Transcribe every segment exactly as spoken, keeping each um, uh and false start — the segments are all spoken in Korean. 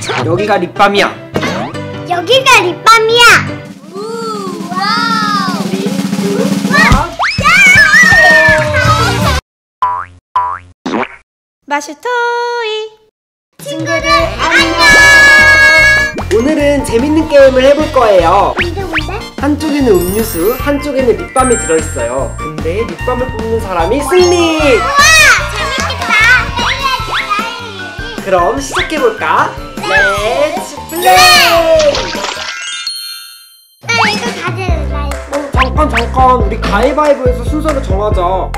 여기가 립밤이야. 여기가 립밤이야. 마슈토이 친구들 안녕. 오늘은 재밌는 게임을 해볼 거예요. 뭔데 뭔데? 한쪽에는 음료수, 한쪽에는 립밤이 들어있어요. 근데 립밤을 뽑는 사람이 승리! 우와 재밌겠다. 빨리 그럼 시작해볼까? 렛츠 플레이! 나 이거 가져라. 나 이거. 어, 잠깐 잠깐 우리 가위바위보에서 순서를 정하자. 좋아.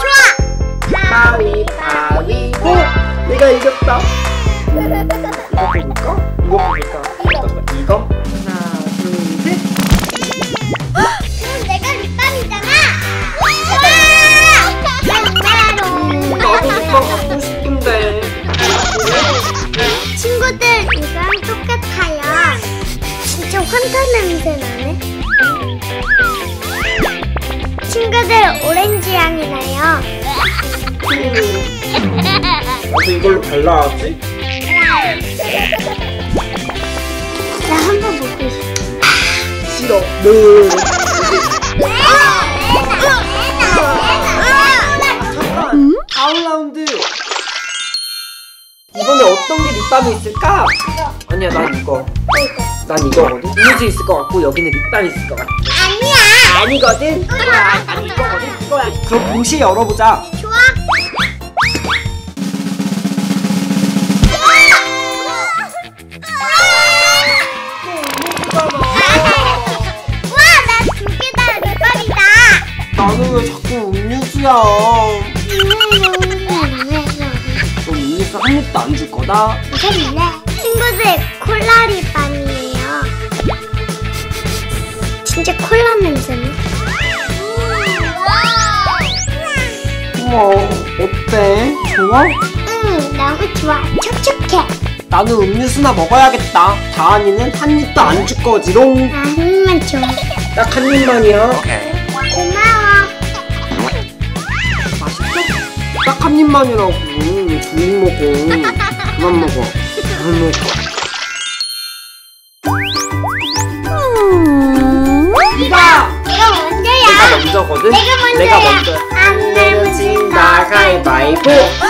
가위바위보! 내가 이겼다. 음, 이거 볼까? 이거 볼까? 이거? 하나, 둘, 셋! 그럼 내가 립밤이잖아. 음, 나도 립밤 갖고 싶은데. 친구들 이거랑 똑같아요. 진짜 환타 냄새 나네. 친구들 오렌지 향이 나요. 음, 나도 이걸로 발라야지. 나 한 번 먹고 싶어. 싫어. 네. 잠깐. 다음 라운드. 이번에 어떤 게 립밤이 있을까? 아니야, 난 이거. 난 이거거든. 음료수 있을 것 같고 여기는 립밤이 있을 것 같아. 아니야. 아니거든. 이거야. 난 이거거든. 이거야. 그럼 동시에 열어보자. 좋아. 우와, 나 두 개 다 립밤이다. 나는 왜 자꾸 음료수야? 그럼 음료수 한 입도 안 줄 거다? 친구들 콜라 립밤이에요. 진짜 콜라 냄새네. 우와, 어때? 좋아? 응, 너무 좋아. 촉촉해. 나는 음료수나 먹어야겠다. 다한이는 한 입도 안 줄 거지롱. 나 한 입만 줘. 딱 한 입만이야. 고마워. 맛있어? 딱 한 입만이라고. 두입 먹어. 그만 먹어. 그만 먹어. 이거! 내가 먼저야. 내가 먼저거든? 내가 먼저야. 내가 먼저. 안 내면 진다. 가위바위보.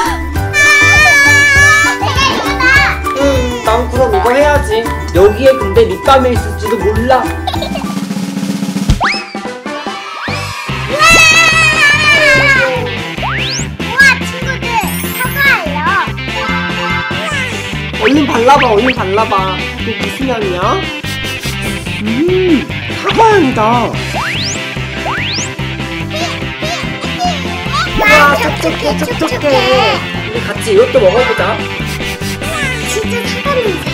내가 이거다. 음, 난 그럼 이거 해야지. 여기에 근데 립밤이 있을지도 몰라. 우와, 친구들 사과예요. 얼른 발라봐, 얼른 발라봐. 이거 무슨 향이야? 음, 사과향이다. 와, 촉촉해, 촉촉해. 우리 같이 이것도 먹어보자. 진짜 사과 냄새.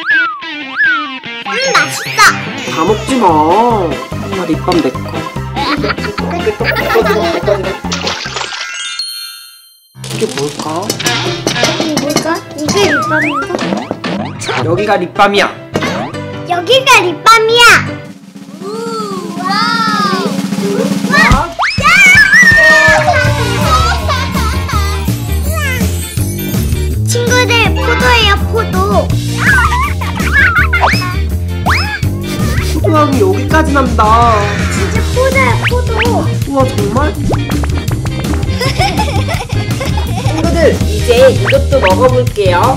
음, 맛있어. 다 먹지 마. 나 립밤 내 거. 이게 뭘까? 이게 뭘까? 이게 립밤인가? 여기가 립밤이야. 여기가 립밤이야. 우와. 친구들 포도예요, 포도. 포도향이 여기까지 난다. 진짜 포도야, 포도. 우와, 정말? 친구들, 이제 이것도 먹어볼게요.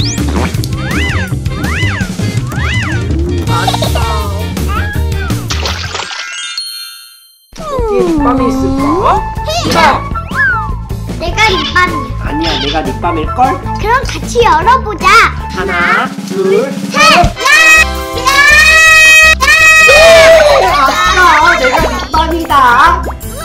맛있다. 여기에 립밤이 있을까? 이거! 내가 립밤이야. 아니야, 내가 립밤일걸? 그럼 같이 열어보자. 하나, 둘, 셋. 아싸! 내가 립밤이다.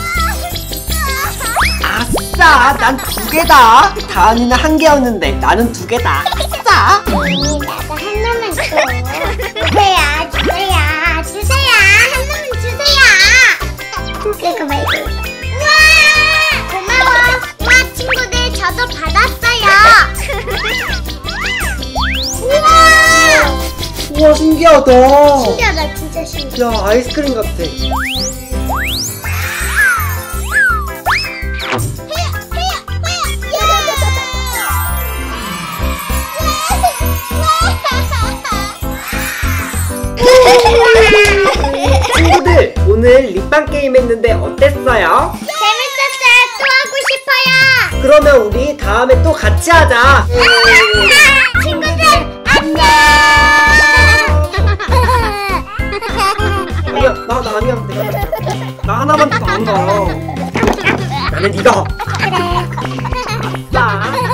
아싸! 난 두 개다. 다은이는 한 개였는데 나는 두 개다. 아싸! 언니, 나도 하나만 줘. 주세요, 주세요, 주세요. 하나만 주세요. 그거 말고. 우와! 고마워. 우와, 친구들 저도 받았어요. 우와! 우와, 신기하다. 신기하다, 진짜 신기해. 야, 아이스크림 같아. 오늘 립밤 게임 했는데 어땠어요? 재밌었어요. 또 하고 싶어요. 그러면 우리 다음에 또 같이 하자. 친구들 안녕. 아니야, 나, 나 아니야. 내가 나 하나만 더 안 가. 나는 이거. 그래. 자.